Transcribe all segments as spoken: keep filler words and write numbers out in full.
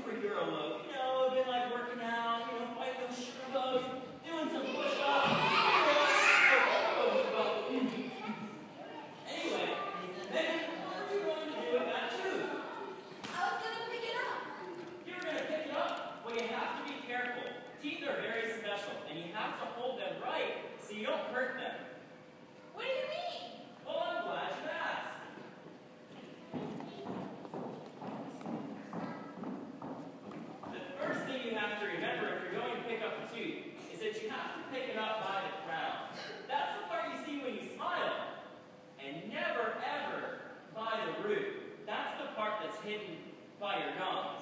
superhero look. You know, been like working out, you know, fighting those sugar bugs, doing some push-ups. Anyway, Megan, what are you going to do with that tube? I was going to pick it up. You're going to pick it up? Well, you have to be careful. Teeth are very special, and you have to hold them right so you don't hurt them. What do you mean? Well, I'm glad you asked. The first thing you have to remember if you're going to pick up a tooth is that you have to pick it up by the crown. That's the part you see when you smile. And never, ever by the root. That's the part that's hidden by your gums.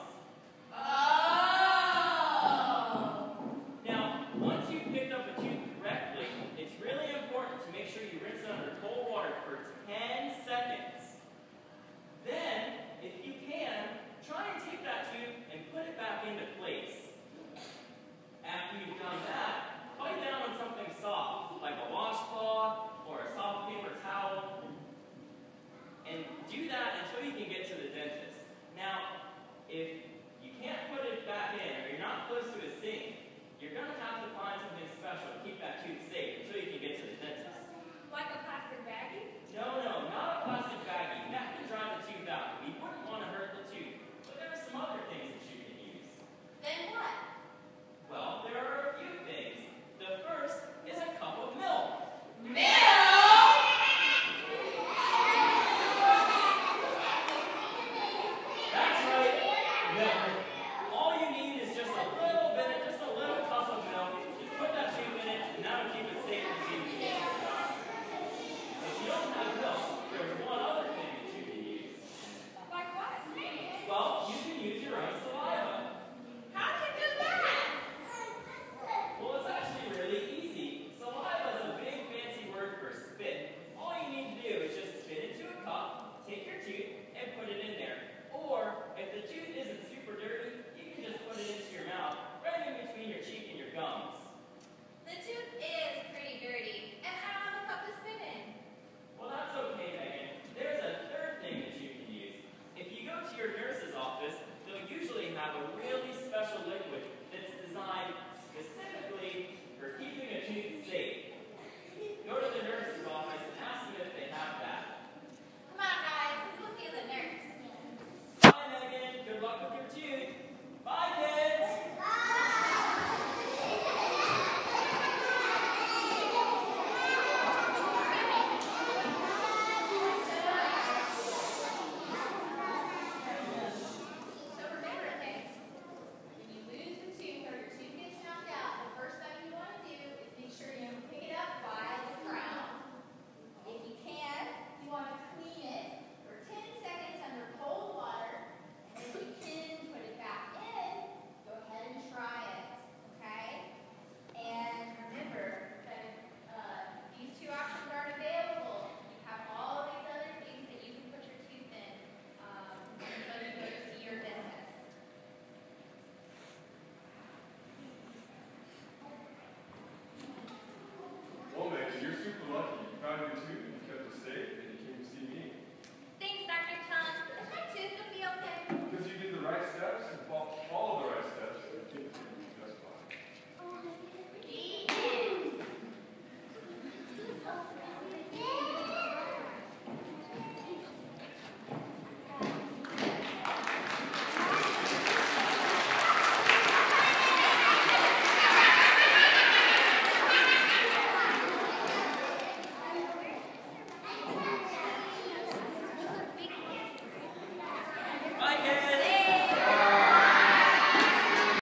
Oh! Now, once you've picked up a tooth correctly, it's really important to make sure you rinse it under cold water for ten seconds. Then, if you can, try and take that tooth and put it back into place. After you've done that, bite down on something soft, like a washcloth or a soft paper towel, and do that until you can get to the dentist. Now, if